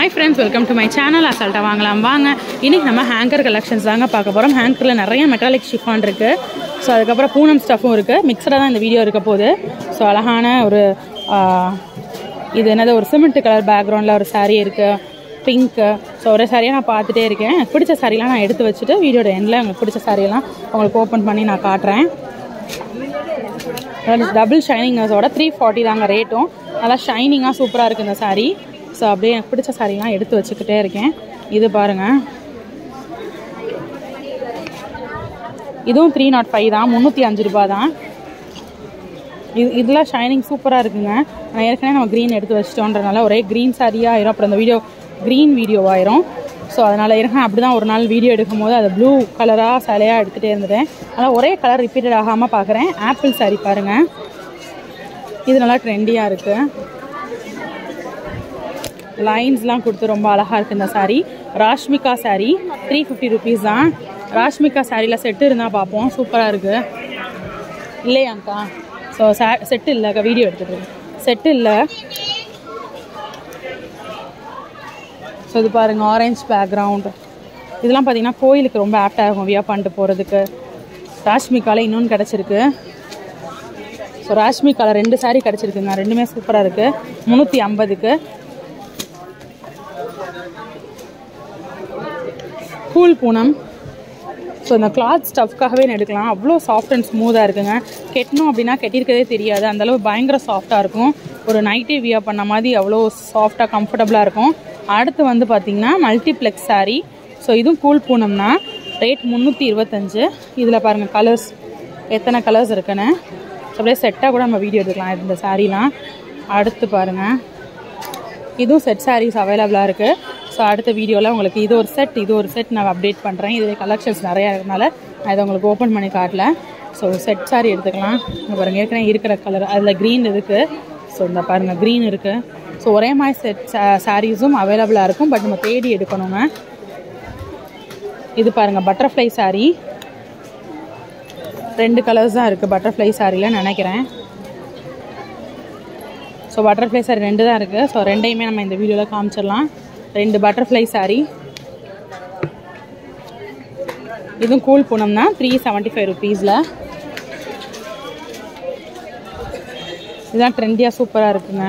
Hi friends, welcome to my channel. அசால்ட்டா வாங்கலாம் வாங்க. இன்னைக்கு நம்ம ஹேங்கர் கலெக்ஷன்ஸ் தாங்க பார்க்க போறோம். ஹேங்கர்ல நிறைய மெட்டாலிக் ஷிஃபான் இருக்கு. ஸோ அதுக்கப்புறம் பூனம் ஸ்டஃப்பும் இருக்கு. மிக்சடாக தான் இந்த வீடியோ இருக்க போகுது. ஸோ அழகான ஒரு இது என்னது ஒரு சிமெண்ட் கலர் பேக்ரவுண்டில் ஒரு சாரீ இருக்கு, பிங்க்கு. ஸோ ஒரு சாரியாக நான் பார்த்துட்டே இருக்கேன். எனக்கு பிடிச்ச சாரீலாம் நான் எடுத்து வச்சுட்டு வீடியோட எண்டில் உங்களுக்கு பிடிச்ச சாரியெல்லாம் உங்களுக்கு ஓப்பன் பண்ணி நான் காட்டுறேன். டபுள் ஷைனிங்கஸோட 340 தாங்க ரேட்டும். நல்லா ஷைனிங்காக சூப்பராக இருக்குது இந்த சாரீ. ஸோ அப்படியே எனக்கு பிடிச்ச சாரீலாம் எடுத்து வச்சுக்கிட்டே இருக்கேன். இது பாருங்கள், இதுவும் 305 தான், 305 ரூபா தான். இதெல்லாம் ஷைனிங் சூப்பராக இருக்குங்க. நான் ஏற்கனவே நம்ம க்ரீன் எடுத்து வச்சிட்டோன்றனால ஒரே க்ரீன் சாரியாக ஆயிரும், அப்புறம் அந்த வீடியோ க்ரீன் வீடியோவாயிரும். ஸோ அதனால் ஏற்கனவே அப்படி தான் ஒரு நாள் வீடியோ எடுக்கும் போது அது ப்ளூ கலராக சிலையாக எடுத்துகிட்டே இருந்துட்டேன். அதனால் ஒரே கலர் ரிப்பீட்டட் ஆகாமல் பார்க்குறேன். ஆப்பிள் சாரீ பாருங்கள், இது நல்லா ட்ரெண்டியாக இருக்குது. லைன்ஸ்லாம் கொடுத்து ரொம்ப அழகாக இருக்குது இந்த சாரீ. ராஷ்மிகா சாரீ 350 ருபீஸ் தான். ராஷ்மிகா சாரியில் செட்டு இருந்தால் பார்ப்போம். சூப்பராக இருக்குது இல்லையாங்க்கா? ஸோ செட்டு இல்லைக்கா, வீடியோ எடுத்துகிட்டு செட்டு இல்லை. ஸோ இது பாருங்கள், ஆரஞ்ச் பேக்ரவுண்டு. இதெல்லாம் பார்த்தீங்கன்னா கோயிலுக்கு ரொம்ப ஆப்டாக இருக்கும் வியா பண்ணிட்டு போகிறதுக்கு. ராஷ்மிகாவில் இன்னொன்று கிடச்சிருக்கு. ஸோ ராஷ்மிகாவில் 2 சாரீ கிடச்சிருக்குங்க, ரெண்டுமே சூப்பராக இருக்குது. 350க்கு. கூல் பூனம். ஸோ இந்த கிளாத் ஸ்டஃப்காகவே எடுக்கலாம். அவ்வளோ சாஃப்ட் அண்ட் ஸ்மூத்தாக இருக்குங்க. கெட்டணும் அப்படின்னா கெட்டிருக்கதே தெரியாது, அந்தளவு பயங்கர சாஃப்டாக இருக்கும். ஒரு நைட்டே வியா பண்ண மாதிரி அவ்வளோ சாஃப்டாக கம்ஃபர்டபுளாக இருக்கும். அடுத்து வந்து பார்த்திங்கன்னா மல்டிப்ளெக்ஸ் சாரீ. ஸோ இதுவும் கூல் பூனம்னா ரேட் 325. இதில் பாருங்கள் கலர்ஸ், எத்தனை கலர்ஸ் இருக்குன்னு. அப்படியே செட்டாக கூட நம்ம வீடியோ எடுக்கலாம் இந்த சாரீலாம். அடுத்து பாருங்கள், இதுவும் செட் சாரீஸ் அவைலபிளாக இருக்குது. ஸோ அடுத்த வீடியோவில் உங்களுக்கு இது ஒரு செட் நான் அப்டேட் பண்ணுறேன். இதில் கலெக்ஷன்ஸ் நிறையா இருக்கிறதுனால நான் இதை உங்களுக்கு ஓப்பன் பண்ணி காட்டல. ஸோ செட் சாரீ எடுத்துக்கலாம். இங்கே பாருங்கள், ஏற்கனவே இருக்கிற கலர் அதில் க்ரீன் இருக்குது. ஸோ இந்த பாருங்கள் க்ரீன் இருக்குது. ஸோ ஒரே மாதிரி செட் சாரீஸும் அவைலபிளாக இருக்கும், பட் நம்ம தேடி எடுக்கணுங்க. இது பாருங்கள் பட்டர்ஃப்ளை சாரீ. 2 கலர்ஸ் தான் இருக்குது பட்டர்ஃப்ளை சாரியில் நினைக்கிறேன். ஸோ பட்டர்ஃப்ளை சாரீ 2 தான் இருக்குது. ஸோ ரெண்டையுமே நம்ம இந்த வீடியோவில் காமிச்சிடலாம். 2 பட்டர்ஃப்ளை சாரீ. இதுவும் கூல் பூனம்னா 375 ருபீஸில். இதுதான் ட்ரெண்டியாக சூப்பராக இருக்குங்க.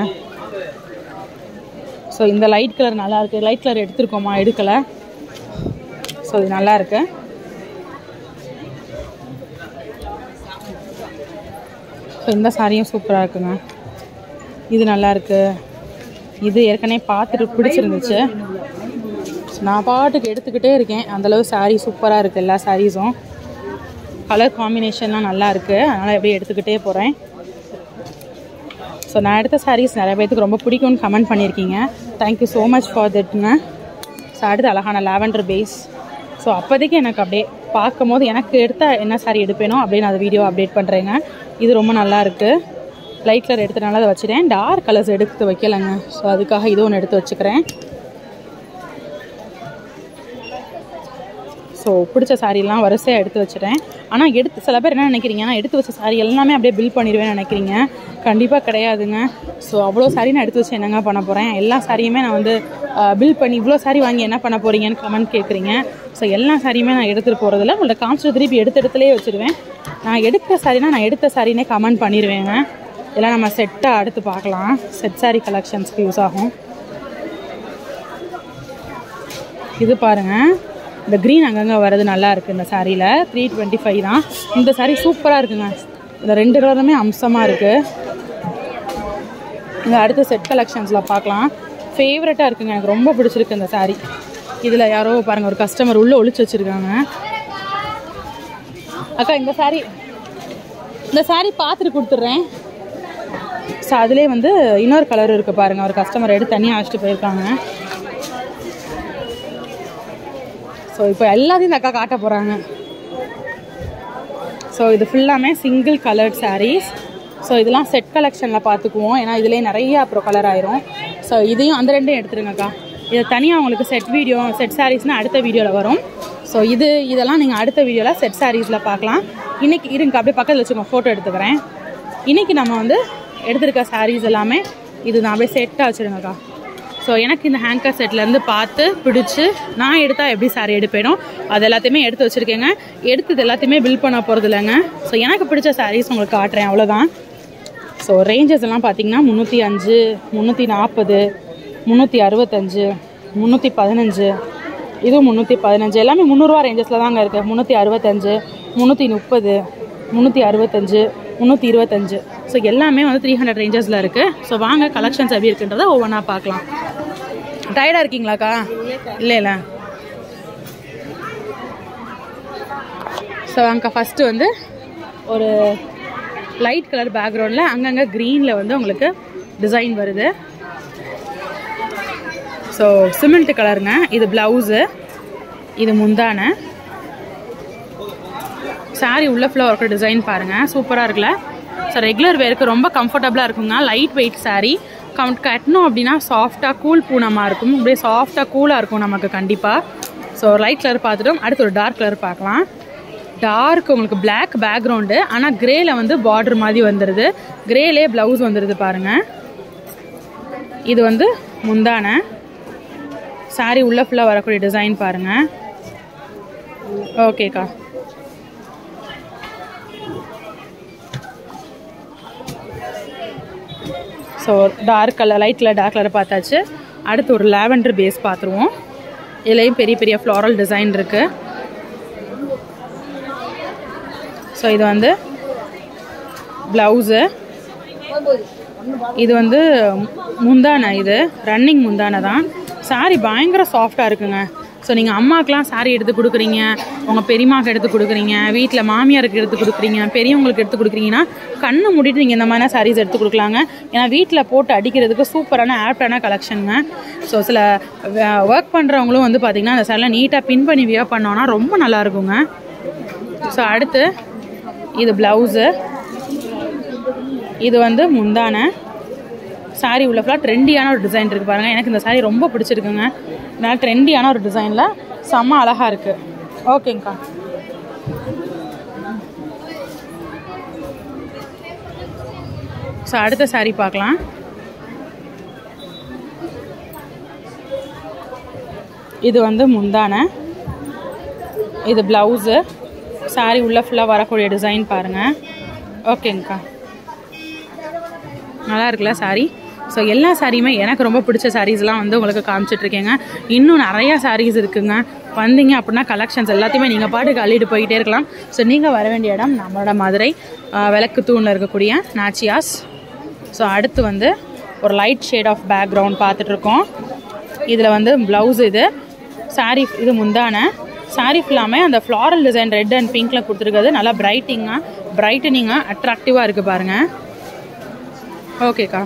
ஸோ இந்த லைட் கலர் நல்லாயிருக்கு. லைட் கலர் எடுத்துருக்கோமா, எடுக்கலை. ஸோ இது நல்லாயிருக்கு. ஸோ இந்த சாரியும் சூப்பராக இருக்குங்க. இது நல்லாயிருக்கு. இது ஏற்கனவே பார்த்துட்டு பிடிச்சிருந்துச்சு. நான் பாட்டுக்கு எடுத்துக்கிட்டே இருக்கேன். அந்தளவு சாரீ சூப்பராக இருக்குது. எல்லா சாரீஸும் கலர் காம்பினேஷன்லாம் நல்லா இருக்குது, அதனால் எப்படியே எடுத்துக்கிட்டே போகிறேன். ஸோ நான் எடுத்த சாரீஸ் நிறைய பேருக்கு ரொம்ப பிடிக்கும்னு கமெண்ட் பண்ணியிருக்கீங்க. தேங்க்யூ ஸோ மச் ஃபார் தட்ங்க. ஸோ அடுத்து அழகான லாவெண்டர் பேஸ். ஸோ அப்போதைக்கு எனக்கு அப்படியே பார்க்கும் போது எனக்கு எடுத்த என்ன சாரீ எடுப்பேனோ அப்படியே நான் அந்த வீடியோ அப்டேட் பண்ணுறேங்க. இது ரொம்ப நல்லா இருக்குது. லைட் கலர் எடுத்தனால அதை வச்சுட்டேன். டார்க் கலர்ஸ் எடுத்து வைக்கலைங்க. ஸோ அதுக்காக இது ஒன்று எடுத்து வச்சுக்கிறேன். ஸோ பிடிச்ச சாரீலாம் வரிசையாக எடுத்து வச்சுட்டேன். ஆனால் சில பேர் என்ன நினைக்கிறீங்கன்னா, எடுத்து வச்ச சாரீ எல்லாமே அப்படியே பில் பண்ணிடுவேன்னு நினைக்கிறீங்க. கண்டிப்பாக கிடையாதுங்க. ஸோ அவ்வளோ சாரீ நான் எடுத்து வச்சு என்னங்க பண்ண போகிறேன்? எல்லா சாரியுமே நான் வந்து பில் பண்ணி இவ்வளோ சாரீ வாங்கி என்ன பண்ண போகிறீங்கன்னு கமெண்ட் கேட்குறீங்க. ஸோ எல்லா சாரியுமே நான் எடுத்துகிட்டு போகிறதில்ல. உங்கள்கிட்ட காமிச்சிட்டு திருப்பி எடுத்த இடத்துலேயே வச்சுருவேன். நான் எடுத்த சாரீனா நான் எடுத்த சாரினே கமெண்ட் பண்ணிடுவேங்க. இதெல்லாம் நம்ம செட்டாக அடுத்து பார்க்கலாம். செட் சாரீ கலெக்ஷன்ஸ்க்கு யூஸ் ஆகும். இது பாருங்கள், இந்த க்ரீன் அங்கங்கே வர்றது நல்லா இருக்குது. இந்த சாரியில் 325 தான். இந்த சாரீ சூப்பராக இருக்குங்க. இந்த 2 கலருமே அம்சமாக இருக்குது. இந்த அடுத்த செட் கலெக்ஷன்ஸில் பார்க்கலாம். ஃபேவரட்டாக இருக்குங்க, எனக்கு ரொம்ப பிடிச்சிருக்கு இந்த சாரீ. இதில் யாரோ பாருங்கள், ஒரு கஸ்டமர் உள்ளே ஒழிச்சு வச்சுருக்காங்க. அக்கா இந்த சாரீ பார்த்துட்டு கொடுத்துட்றேன். ஸோ அதிலே வந்து இன்னொரு கலர் இருக்குது பாருங்கள், ஒரு கஸ்டமர் எடுத்து தனியாக அழைச்சிட்டு போயிருக்காங்க. ஸோ இப்போ எல்லாத்தையும் இந்த அக்கா காட்ட போகிறாங்க. ஸோ இது ஃபுல்லாமே சிங்கிள் கலர்ட் சாரீஸ். ஸோ இதெல்லாம் செட் கலெக்ஷனில் பார்த்துக்குவோம், ஏன்னா இதிலே நிறைய அப்புறம் கலர் ஆயிரும். ஸோ இதையும் அந்த 2யும் எடுத்துருங்கக்கா. இதை தனியாக உங்களுக்கு செட் சாரீஸ்னால் அடுத்த வீடியோவில் வரும். ஸோ இதெல்லாம் நீங்கள் அடுத்த வீடியோவில் செட் சாரீஸில் பார்க்கலாம். இன்றைக்கி இருங்க அப்படியே பக்கத்தில் வச்சுக்கோங்க, ஃபோட்டோ எடுத்துக்கிறேன். இன்றைக்கி நம்ம வந்து எடுத்துருக்க சாரீஸ் எல்லாமே இது நான் அப்படியே செட்டாக வச்சுருங்கக்கா. ஸோ எனக்கு இந்த ஹேங்கர் செட்லேருந்து பார்த்து பிடிச்சி நான் எடுத்தால் எப்படி சாரீ எடுப்பேனோ அது எல்லாத்தையுமே எடுத்து வச்சுருக்கேங்க. எடுத்தது எல்லாத்தையுமே பில் பண்ண போகிறது இல்லைங்க. ஸோ எனக்கு பிடிச்ச சாரீஸ் உங்களுக்கு காட்டுறேன், அவ்வளோதான். ஸோ ரேஞ்சஸ் எல்லாம் பார்த்தீங்கன்னா 305, 340, 365, 315, இதுவும் 315, எல்லாமே 300 ரேஞ்சஸில் தாங்க இருக்குது. 365, 330, 365, 325. ஸோ எல்லாமே வந்து 300 ரேஞ்சஸில் இருக்குது. ஸோ வாங்க கலெக்ஷன்ஸ் எப்படி இருக்குன்றதை ஒவ்வொன்றா பார்க்கலாம். டயர்டாக இருக்கீங்களாக்கா? இல்லை. ஸோ அங்கே ஃபஸ்ட்டு வந்து ஒரு லைட் கலர் பேக்ரவுண்டில் அங்கங்கே க்ரீனில் வந்து உங்களுக்கு டிசைன் வருது. ஸோ சிமெண்ட் கலருங்க. இது ப்ளவுஸு, இது முந்தான. சாரீ உள்ள ஃபுல்லாக இருக்கிற டிசைன் பாருங்கள், சூப்பராக இருக்குல்ல. ஸோ ரெகுலர் வேருக்கு ரொம்ப கம்ஃபர்டபுளாக இருக்குங்க. Light weight sari. கட்டணும் அப்படின்னா சாஃப்டாக கூல் பூனமாக இருக்கும். அப்படியே சாஃப்டாக கூலாக இருக்கும் நமக்கு கண்டிப்பாக. ஸோ லைட் கலர் பார்த்துட்டோம். அடுத்து ஒரு டார்க் கலர் பார்க்கலாம். டார்க் உங்களுக்கு பிளாக் பேக்ரவுண்டு, ஆனால் கிரேல வந்து பார்டர் மாதிரி வந்துடுது. கிரேலே ப்ளவுஸ் வந்துடுது பாருங்கள். இது வந்து முந்தான. சாரீ உள்ள ஃபுல்லாக வரக்கூடிய டிசைன் பாருங்கள். ஓகேக்கா. So dark colour, light colour, dark colour பார்த்தாச்சு. அடுத்து ஒரு லாவெண்டர் பேஸ் பார்த்துருவோம். இதுலேயும் பெரிய பெரிய ஃப்ளாரல் டிசைன் இருக்குது. ஸோ இது வந்து ப்ளவுஸு, இது வந்து முந்தானை. இது ரன்னிங் முந்தானை தான். சாரீ பயங்கர சாஃப்டாக இருக்குங்க. ஸோ நீங்கள் அம்மாக்கெலாம் சாரீ எடுத்து கொடுக்குறீங்க, உங்கள் பெரியம்மாவுக்கு எடுத்து கொடுக்குறீங்க, வீட்டில் மாமியாருக்கு எடுத்து கொடுக்குறீங்க, பெரியவங்களுக்கு எடுத்து கொடுக்குறீங்கன்னா கண்ணை மூடிட்டு நீங்கள் இந்த மாதிரினா சாரீஸ் எடுத்து கொடுக்கலாங்க. ஏன்னா வீட்டில் போட்டு அடிக்கிறதுக்கு சூப்பரான ஆப்டான கலெக்ஷனுங்க. ஸோ சில ஒர்க் பண்ணுறவங்களும் வந்து பார்த்திங்கன்னா அந்த சாரியில் நீட்டாக பின் பண்ணி வியர் பண்ணோன்னா ரொம்ப நல்லாயிருக்குங்க. ஸோ அடுத்து இது ப்ளவுஸு, இது வந்து முந்தான. சாரீ உள்ள ஃபுல்லாக ட்ரெண்டியான ஒரு டிசைன் இருக்குது பாருங்கள். எனக்கு இந்த சாரீ ரொம்ப பிடிச்சிருக்குங்க. நல்லா ட்ரெண்டியான ஒரு டிசைனில் செம்ம அழகாக இருக்குது. ஓகேங்க்கா. ஸோ அடுத்த சாரீ பார்க்கலாம். இது வந்து முந்தான, இது ப்ளவுஸு. சாரீ உள்ள ஃபுல்லாக வரக்கூடிய டிசைன் பாருங்கள். ஓகேங்க்கா, நல்லா இருக்குல்ல சாரீ. ஸோ எல்லா சாரியுமே எனக்கு ரொம்ப பிடிச்ச சாரீஸ்லாம் வந்து உங்களுக்கு காமிச்சிட்ருக்கேங்க. இன்னும் நிறையா சாரீஸ் இருக்குங்க. வந்தீங்க அப்படின்னா கலெக்ஷன்ஸ் எல்லாத்தையுமே நீங்கள் பாட்டுக்கு அள்ளிட்டு போய்கிட்டே இருக்கலாம். ஸோ நீங்கள் வர வேண்டிய இடம் நம்மளோட மதுரை விளக்கு தூணில் இருக்கக்கூடிய நாச்சியாஸ். ஸோ அடுத்து வந்து ஒரு லைட் ஷேட் ஆஃப் பேக்ரவுண்ட் பார்த்துட்ருக்கோம். இதில் வந்து ப்ளவுஸ், இது சாரீ, இது முந்தான. சாரீ ஃபுல்லாமே அந்த ஃப்ளாரல் டிசைன் ரெட் அண்ட் பிங்க்கில் கொடுத்துருக்குது. நல்லா பிரைட்டனிங்காக அட்ராக்டிவாக இருக்குது பாருங்கள். ஓகேக்கா.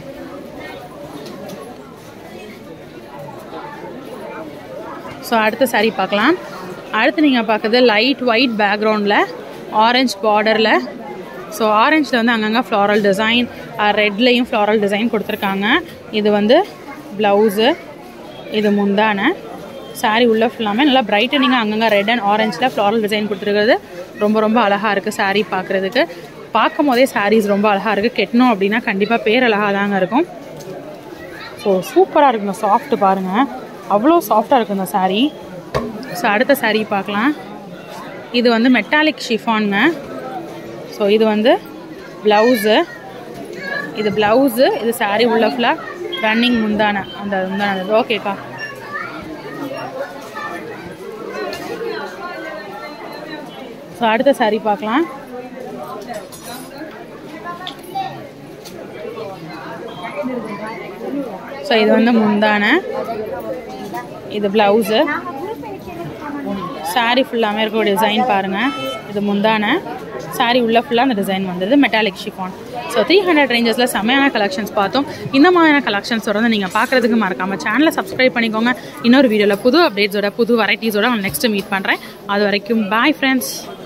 ஸோ அடுத்த சாரீ பார்க்கலாம். அடுத்து நீங்கள் பார்க்குறது லைட் ஒயிட் பேக்ரவுண்டில் ஆரஞ்ச் பார்டரில். ஸோ ஆரஞ்சில் வந்து அங்கங்கே ஃப்ளாரல் டிசைன், ரெட்லேயும் ஃப்ளாரல் டிசைன் கொடுத்துருக்காங்க. இது வந்து ப்ளவுஸு, இது முந்தான. சாரீ உள்ள ஃபுல்லாமே நல்லா பிரைட்டனிங்காக அங்கங்கே ரெட் அண்ட் ஆரஞ்சில் ஃப்ளாரல் டிசைன் கொடுத்துருக்கிறது ரொம்ப ரொம்ப அழகாக இருக்குது. சாரீ பார்க்குறதுக்கு, பார்க்கும் போதே சாரீஸ் ரொம்ப அழகாக இருக்குது. கெட்டணும் அப்படின்னா கண்டிப்பாக பேரழகாக தாங்க இருக்கும். ஸோ சூப்பராக இருக்குங்க. சாஃப்ட்டு பாருங்கள், அவ்வளோ சாஃப்டாக இருக்கும் இந்த சாரீ. ஸோ அடுத்த சாரீ பார்க்கலாம். இது வந்து மெட்டாலிக் ஷிஃபானுங்க. ஸோ இது வந்து ப்ளவுஸு, இது ப்ளவுஸு, இது சாரீ உள்ள ஃபுல்லாக ரன்னிங் முந்தான, அந்த முந்தான. ஓகேக்கா. ஸோ அடுத்த சாரீ பார்க்கலாம். ஸோ இது வந்து முந்தான, இது ப்ளவுஸு. சாரீ ஃபுல்லாமே இருக்க டிசைன் பாருங்கள். இது முந்தான. சாரீ உள்ள ஃபுல்லாக அந்த டிசைன் வந்தது மெட்டாலிக் ஷிஃபான். ஸோ 300 ரேஞ்சஸில் செம்மையான கலெக்ஷன்ஸ் பார்த்தோம். இந்த மாதிரியான கலெக்ஷன்ஸ் தொடர்ந்து நீங்கள் பார்க்குறதுக்கு மறக்காமல் சேனலை சப்ஸ்கிரைப் பண்ணிக்கோங்க. இன்னொரு வீடியோவில் புது அப்டேட்ஸோட புது வெரைட்டிஸோட நான் நெக்ஸ்ட்டு மீட் பண்ணுறேன். அது வரைக்கும் பாய் ஃப்ரெண்ட்ஸ்.